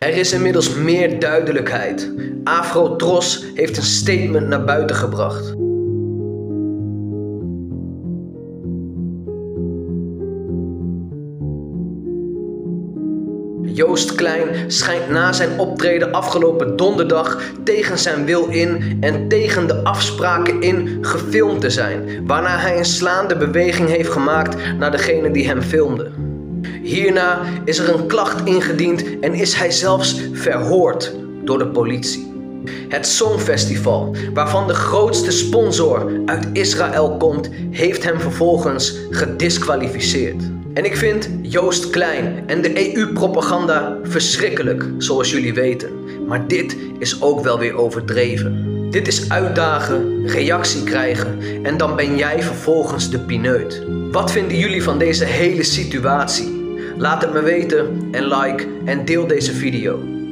Er is inmiddels meer duidelijkheid. Afro-Tros heeft een statement naar buiten gebracht. Joost Klein schijnt na zijn optreden afgelopen donderdag tegen zijn wil in en tegen de afspraken in gefilmd te zijn, waarna hij een slaande beweging heeft gemaakt naar degene die hem filmde. Hierna is er een klacht ingediend en is hij zelfs verhoord door de politie. Het Songfestival, waarvan de grootste sponsor uit Israël komt, heeft hem vervolgens gediskwalificeerd. En ik vind Joost Klein en de EU-propaganda verschrikkelijk, zoals jullie weten. Maar dit is ook wel weer overdreven. Dit is uitdagen, reactie krijgen en dan ben jij vervolgens de pineut. Wat vinden jullie van deze hele situatie? Laat het me weten en like en deel deze video.